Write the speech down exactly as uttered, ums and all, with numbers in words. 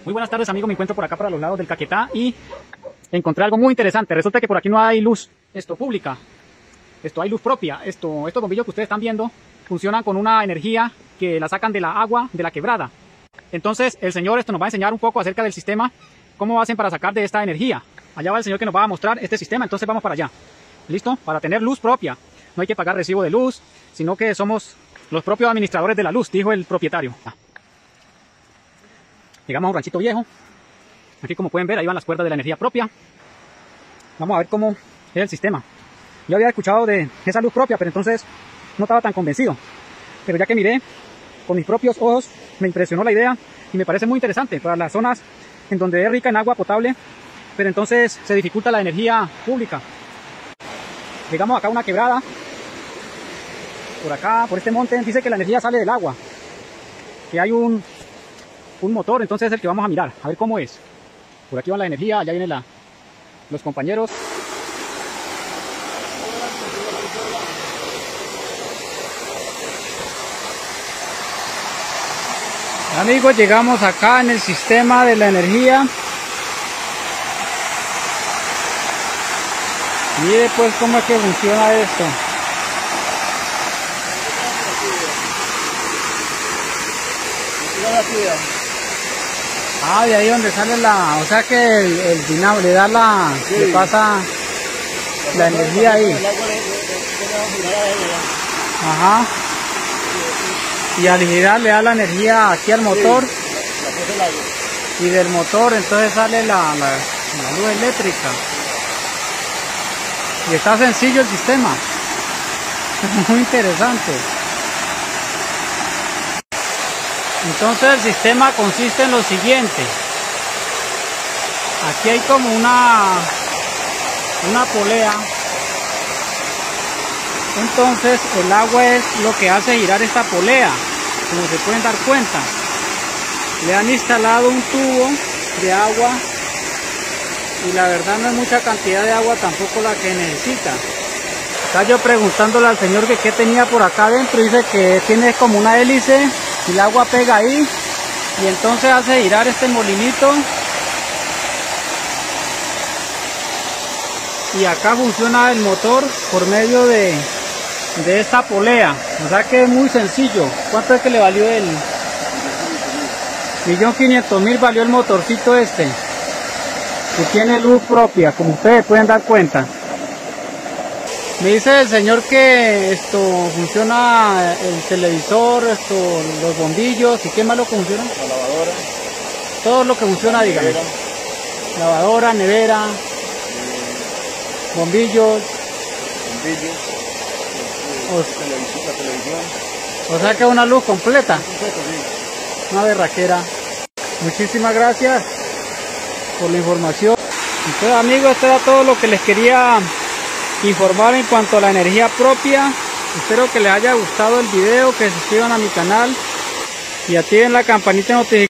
Muy buenas tardes, amigos. Me encuentro por acá para los lados del Caquetá y encontré algo muy interesante. Resulta que por aquí no hay luz esto pública. Esto hay luz propia. Esto, estos bombillos que ustedes están viendo funcionan con una energía que la sacan de la agua de la quebrada. Entonces el señor esto nos va a enseñar un poco acerca del sistema, cómo hacen para sacar de esta energía. Allá va el señor que nos va a mostrar este sistema, entonces vamos para allá. ¿Listo? Para tener luz propia. No hay que pagar recibo de luz, sino que somos los propios administradores de la luz, dijo el propietario. Llegamos a un ranchito viejo. Aquí, como pueden ver, ahí van las cuerdas de la energía propia. Vamos a ver cómo es el sistema. Yo había escuchado de esa luz propia, pero entonces no estaba tan convencido. Pero ya que miré con mis propios ojos, me impresionó la idea y me parece muy interesante para las zonas en donde es rica en agua potable, pero entonces se dificulta la energía pública. Llegamos acá a una quebrada. Por acá, por este monte, dice que la energía sale del agua. Que hay un... un motor, entonces es el que vamos a mirar, a ver cómo es. Por aquí va la energía, allá vienen la, los compañeros. Amigos, llegamos acá en el sistema de la energía. Mire pues cómo es que funciona esto. Ah, de ahí donde sale la, o sea que el, el dinamo le da la, sí, le pasa la energía ahí. Ajá. Y al girar le da la energía aquí al motor. Y del motor entonces sale la, la, la luz eléctrica. Y está sencillo el sistema. Es muy interesante. Entonces el sistema consiste en lo siguiente. Aquí hay como una una polea. Entonces el agua es lo que hace girar esta polea, como se pueden dar cuenta. Le han instalado un tubo de agua y la verdad no es mucha cantidad de agua tampoco la que necesita. Estaba yo preguntándole al señor que qué tenía por acá adentro, dice que tiene como una hélice y el agua pega ahí y entonces hace girar este molinito y acá funciona el motor por medio de, de esta polea. O sea que es muy sencillo. ¿Cuánto es que le valió el millón quinientos mil? Valió el motorcito este, que tiene luz propia, como ustedes pueden dar cuenta. Me dice el señor que esto funciona el televisor, esto, los bombillos, ¿y qué más lo que funciona? La lavadora. Todo lo que funciona, dígame. Nevera. Lavadora, nevera, eh, bombillos. Bombillos. O, televisión, la televisión. O sea que es una luz completa. Completo, sí. Una berraquera. Muchísimas gracias por la información. Entonces, amigos, esto era todo lo que les quería informar en cuanto a la energía propia. Espero que les haya gustado el video, que se suscriban a mi canal y activen la campanita de notificaciones.